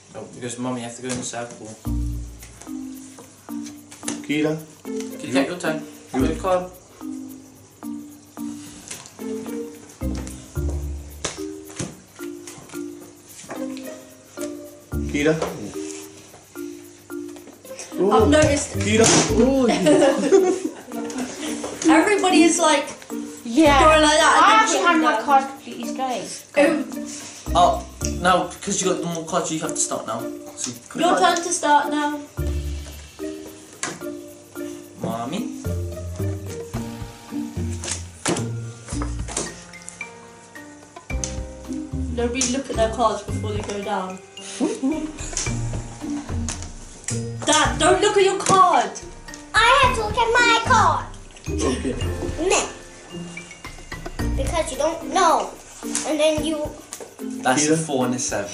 Oh, because Mummy has to go in the circle. Keira. Take your time. Good card. Keira. I've noticed. Keira. Everybody is like yeah. going like that. I actually had my card completely straight. Oh, no, because you got the more cards, you have to start now. So Your turn to start now. Mommy. Nobody look at their cards before they go down. Dad, don't look at your card. I have to look at my card. Okay. No. Because you don't know. And then you... That's a 4 and a 7.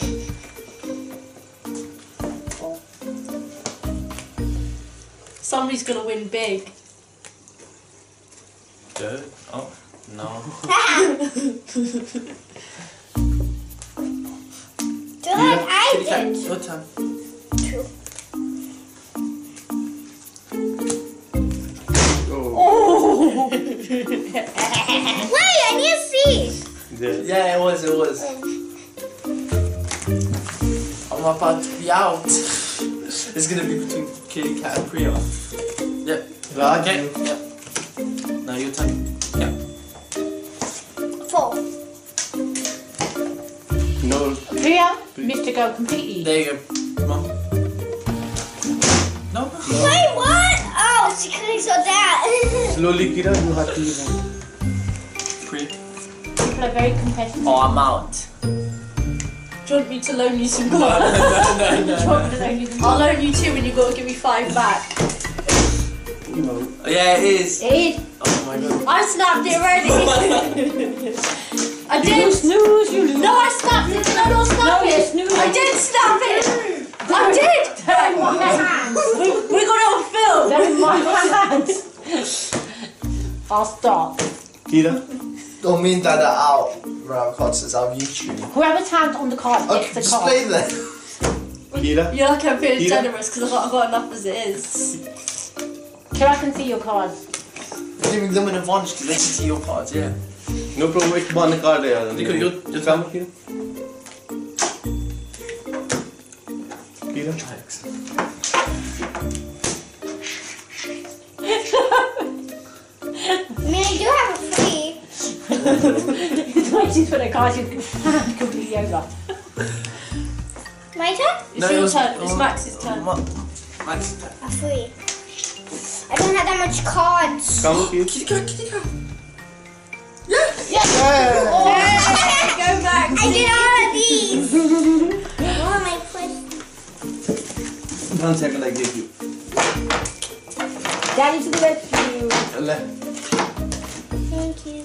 Somebody's gonna win big. Good. Oh, no. Do like I did. Your turn. Two. Oh. Wait, I need to see. Yeah, it was. I'm about to be out. It's gonna be between Kitty Cat and Priya. Yep. Okay. Yep. Now your turn. Yeah. 4. No. Priya missed to go completely. There you go. Come on. No. Wait, what? Oh, she couldn't saw that. Slowly, Keira, you have to leave. Priya. People are very competitive. Oh, I'm out. Do you want me to loan you some No, cards? no. I'll loan you 2 and you've got to give me 5 back. No. Yeah, it is. Aid. Oh my god. I snapped it already. I You did. snooze, you lose. No, I snapped it. Did I not snap No, you it? snooze. I did snap it. I did. We got it on film. They're in my hands. I'll stop. Keira. Oh, me and Dad are out. Round cards says I'm YouTube. Whoever's hand on the card Okay, gets the just card. play then. Keira. You're like I'm feeling Keira. generous because I've got enough as it is. Kira can see your cards. You're giving them an advantage because they can see your cards, yeah. No problem. It's one card there. You're Come, Keira. Keira. I mean, I do have a 3. It's when she's put her cards completely over. My turn? It's your turn. It's Max's turn. Max's turn. A 3. I don't have that much cards. Come, Keira. Kitty cat. Go back. I did all of these. What am I putting? 1 second, I give you. Daddy to the rescue. Thank you.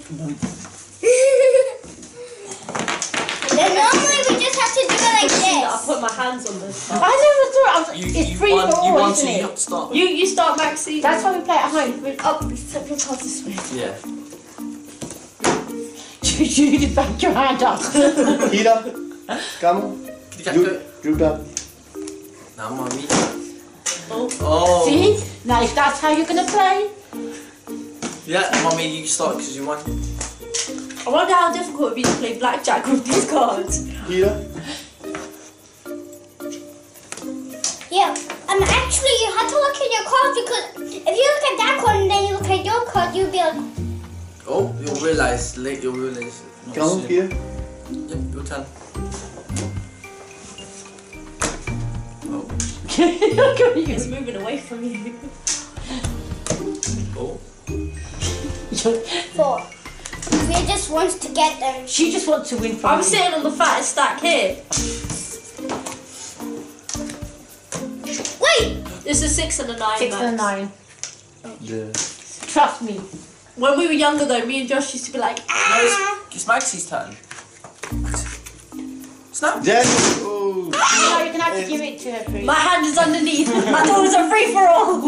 Then normally we just have to do it like I this. put my hands on this. I never thought. It's free for You all, won, so isn't you it? have to start. You start, Maxie. That's why we play at home. Up. Set your cards this way. Yeah. You just back your hand up. Keira. Come. Kitty cat, You, go. you done. Now, Mommy. Oh. Oh. See? Now if that's how you're gonna play. Yeah, Mommy, you can start because you won. I wonder how difficult it would be to play blackjack with these cards. Keira. Yeah. Actually, you have to look at your cards because if you look at that card and then you look at your card, you'll be like, Oh, you'll realise. Late, you'll realise. not Come, soon. Keira. Yep, your turn. Oh. It's moving away from you. Oh. 4. We just wants to get them. She just wants to win from I'm you. sitting on the fattest stack here. Wait! It's a 6 and a 9. 6 and a Max. 9. Yeah. Trust me. When we were younger though, me and Josh used to be like, No, it's Maxie's turn. Snap. Then. Oh. No, you can have to give it to her, please. my hand is underneath. I thought it was a free for all.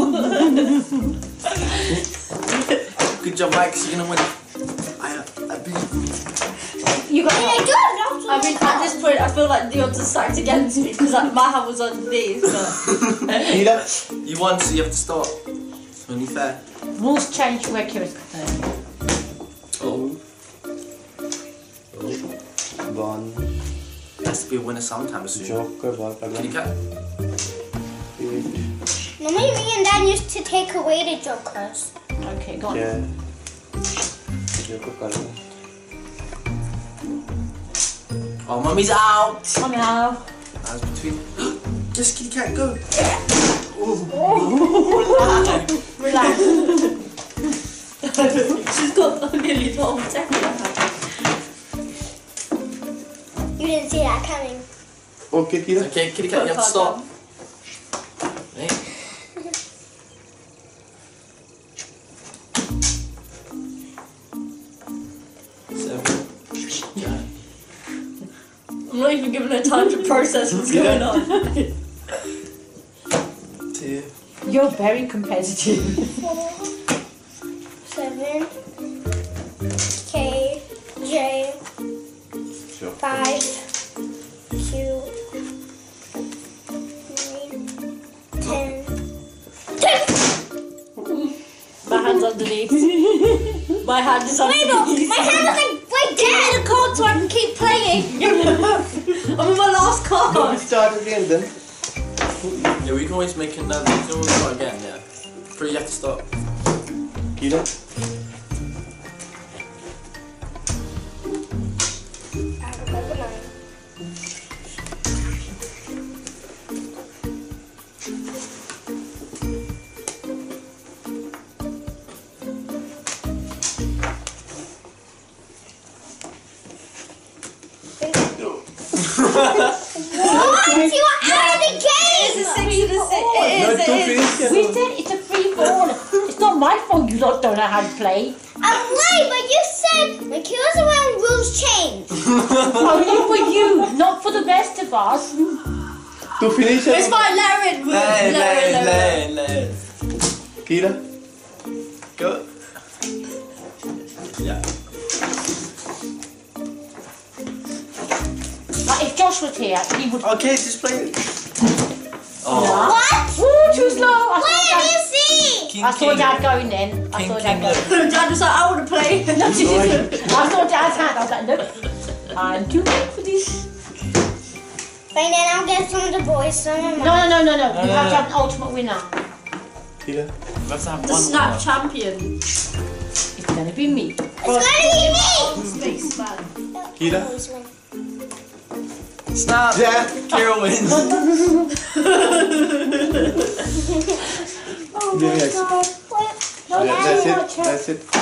Good job, Max. You're gonna win. I beat you. You got I it. do have lots of I mean, at this point, I feel like the odds are stacked against me because my hand was on these. But Keira. You won, so you have to start. It's only fair. Rules change where Kira's concerned. Oh. One. Has to be a winner sometime soon. Joker. What? Kitty cat. 8. Normally me and Dad used to take away the jokers. Okay, go on. Yeah. Joker color. Oh, mummy's out. Come now. That's between. Just kitty cat, go. Relax. she's got nearly the whole second. You didn't see that coming. Okay, Keira. Okay, kitty cat, you have to start. Hey. Seven. Yeah. I'm not even giving her time to process what's going on. 2. You're very competitive. 7. K. J. 5. Q. 9. 10. My hand's underneath. My hand is underneath. My hand is like right Give me there. the card so I can keep playing. I'm on my last Don't card. start again then. Yeah, we can always make another. We can always start again, yeah. But you have to start. Keira. What? You are out of the game. It's a 6 to 6. No, It don't is. finish. We said it's a free fall. It's not my fault you lot don't know how to play. I'm right, but you said when Kira's around, rules change. Only for you, not for the rest of us. To finish It's it. fine, let her in. Let her in. Keira. Go. Yeah. Like if Josh was here, he would. Okay, just play it. Oh. What? Ooh, too slow. What did you see? King, I saw king. Dad going then. I King, saw king, Dad going. look. Dad was like, I want to play. No, she didn't. I saw Dad's hand. I was like, look, I'm too big for this. Fine, then I'll get some of the boys, some of No, mine. no, no, no, no. You have to have an ultimate winner. Keira. Let's have The one snap more. champion. It's gonna be me. It's gonna be me. Spaceman. Keira. Always win. Snap. Yeah. Kira wins. Oh Yeah, my yes. God. What? No, Yeah, that's that's it. That's it.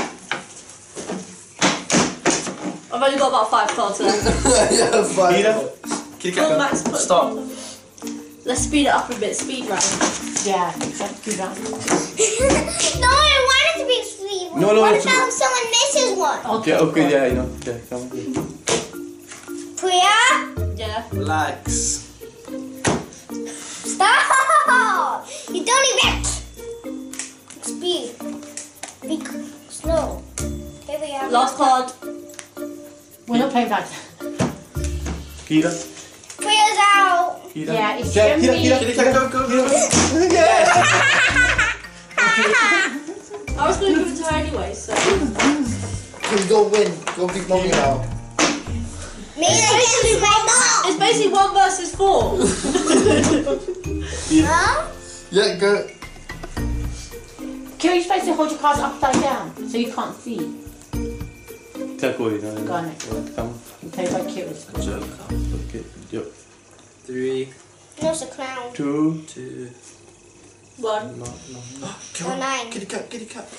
I've only got about 5 cards left. Yeah, fine. Keira. Kitty Come on, cat, Max, go. put- Stop. Let's speed it up a bit. Speed round. Yeah, let's do that. No, I want it to be sweet. No, no, What it's- about if someone misses one? Okay, okay, yeah, I know. Yeah, come on. Priya, Yeah. Relax. stop! You don't even. Speed. Be slow. Here we are. Last card. We're not playing back. Keira. Priya's out. Keira. Yeah, it's Yeah, Keira, generally. Keira. Kitty cat, go, go, go. I was going to give it to her anyway, so. Can go win. Go beat mommy now. Me against my mom. It's basically 1 versus 4. Huh? Yeah, go. Kira, you're supposed to hold your cards upside down so you can't see. Chal koi na. Go on then. Come. You play by Kira's. Joker. Okay. Yo. 3, No, it's a clown. 2. 2. 1. No. Come on. 9. Kitty cat, kitty cat.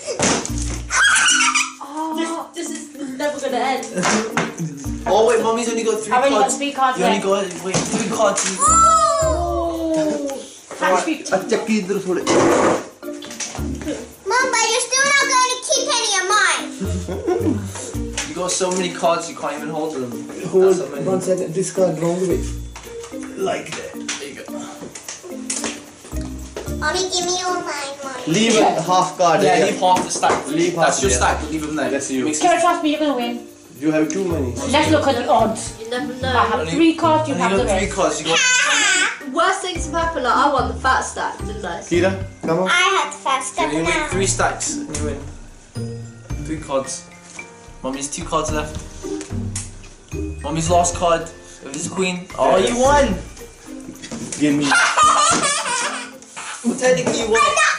This is never going to end. Oh wait, mommy's only got 3 I've only got cards. 3 cards You only left. got, wait, 3 cards. Oh! Catch 50. अच्छा किधर थोड़े. Mom, but you're still not going to keep any of mine. You got so many cards you can't even hold them. Hold That's so many. 1 second. This card wrong way. Like that. There you go. Mommy, give me all mine. Leave a half card. Yeah, leave half the stack. Leave That's half, your yeah. stack. Leave them there. That's you. Makes Kira, trust me, you're gonna win. You have too many. Let's look at the odds. You never I know. have 3 cards, you And have you the got 3 rest. cards. You got. Worst things have happened. Like, I won the fat stack, didn't I? Kira, come on. I had the first step You make now. 3 stacks and you win. 3 cards. Mommy's 2 cards left. Mommy's last card. It was queen. Oh, you won! Give me. Well, technically you won it.